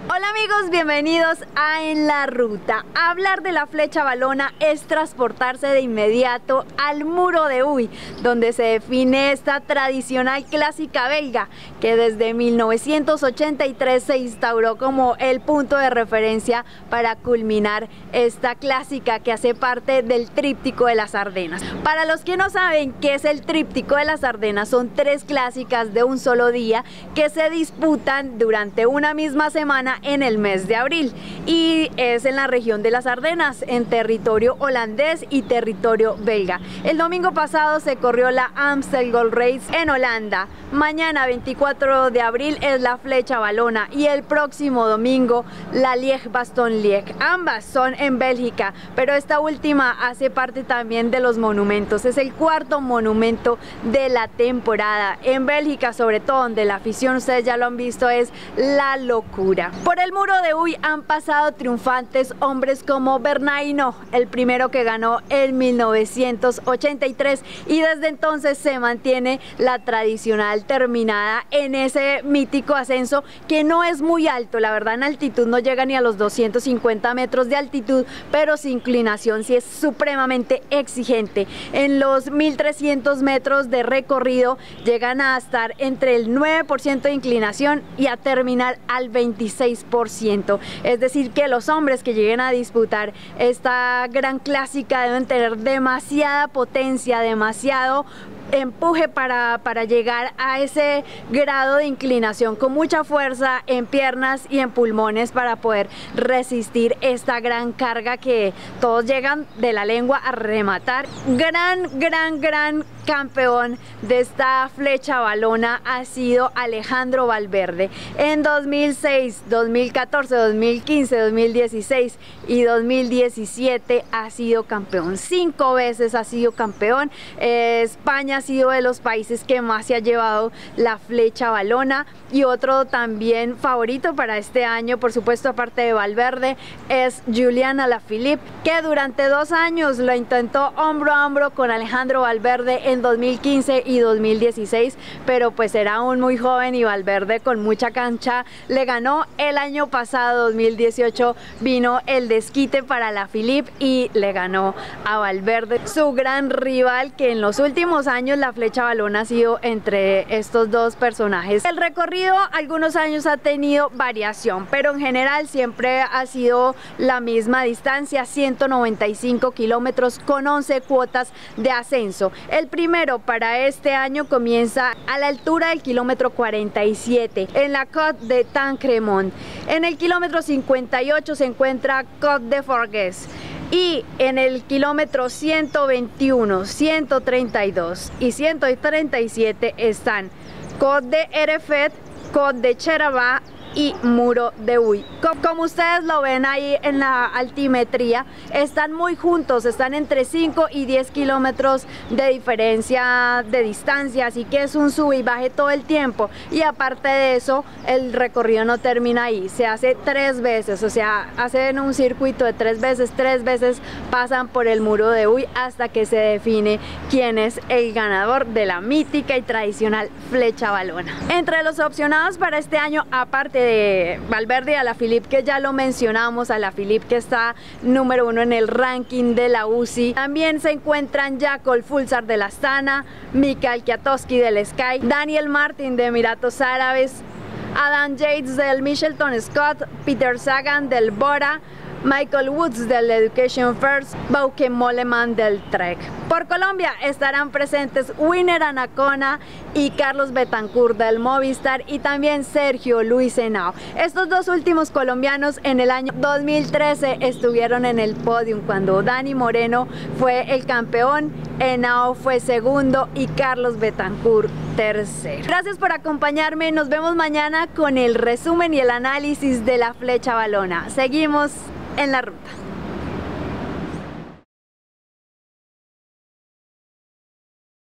Hola amigos, bienvenidos a En la Ruta. Hablar de la flecha valona es transportarse de inmediato al Muro de Huy, donde se define esta tradicional clásica belga que desde 1983 se instauró como el punto de referencia para culminar esta clásica que hace parte del Tríptico de las Ardenas. Para los que no saben qué es el Tríptico de las Ardenas, son tres clásicas de un solo día que se disputan durante una misma semana en el mes de abril, y es en la región de las Ardenas, en territorio holandés y territorio belga. El domingo pasado se corrió la Amstel Gold Race en Holanda. Mañana 24 de abril es la flecha valona y el próximo domingo la Liège-Bastogne-Liège. Ambas son en Bélgica, pero esta última hace parte también de los monumentos. Es el cuarto monumento de la temporada. En Bélgica, sobre todo, donde la afición, ustedes ya lo han visto, es la locura. Por el Muro de Huy han pasado triunfantes hombres como Bernard Hinault, el primero que ganó en 1983, y desde entonces se mantiene la tradicional terminada en ese mítico ascenso que no es muy alto, la verdad en altitud no llega ni a los 250 metros de altitud, pero su inclinación sí es supremamente exigente. En los 1300 metros de recorrido llegan a estar entre el 9% de inclinación y a terminar al 26%. Es decir, que los hombres que lleguen a disputar esta gran clásica deben tener demasiada potencia, demasiado empuje para llegar a ese grado de inclinación, con mucha fuerza en piernas y en pulmones para poder resistir esta gran carga que todos llegan de la lengua a rematar. Gran campeón de esta flecha valona ha sido Alejandro Valverde. En 2006, 2014, 2015, 2016 y 2017 ha sido campeón. 5 veces ha sido campeón. España ha sido de los países que más se ha llevado la flecha valona, y otro también favorito para este año, por supuesto, aparte de Valverde, es Julian Alaphilippe, que durante 2 años lo intentó hombro a hombro con Alejandro Valverde en 2015 y 2016, pero pues era aún muy joven y Valverde con mucha cancha le ganó. El año pasado, 2018, vino el desquite para Alaphilippe y le ganó a Valverde, su gran rival, que en los últimos años la flecha valona ha sido entre estos dos personajes. El recorrido algunos años ha tenido variación, pero en general siempre ha sido la misma distancia, 195 kilómetros con 11 cuotas de ascenso. El primero para este año comienza a la altura del kilómetro 47 en la Côte de Tancremont. En el kilómetro 58 se encuentra Côte de Forges. Y en el kilómetro 121, 132 y 137 están Côte de Hereford, Côte de Cheraba y Muro de Huy. Como ustedes lo ven ahí en la altimetría, están muy juntos, están entre 5 y 10 kilómetros de diferencia de distancia, así que es un sub y baje todo el tiempo. Y aparte de eso, el recorrido no termina ahí, se hace 3 veces, o sea, hacen un circuito de 3 veces pasan por el Muro de Huy hasta que se define quién es el ganador de la mítica y tradicional flecha valona. Entre los opcionados para este año, aparte de Valverde y Alaphilippe, que ya lo mencionamos, Alaphilippe que está número 1 en el ranking de la UCI, también se encuentran Jakob Fuglsang del Astana, Mikael Kwiatkowski del Sky, Daniel Martin de Emiratos Árabes, Adam Yates del Mitchelton Scott, Peter Sagan del Bora, Michael Woods del Education First, Bauke Mollema del Trek. Por Colombia estarán presentes Winner Anacona y Carlos Betancourt del Movistar, y también Sergio Luis Henao. Estos dos últimos colombianos en el año 2013 estuvieron en el podium cuando Dani Moreno fue el campeón, Henao fue segundo y Carlos Betancourt tercero. Gracias por acompañarme, nos vemos mañana con el resumen y el análisis de la flecha valona. Seguimos en la ruta.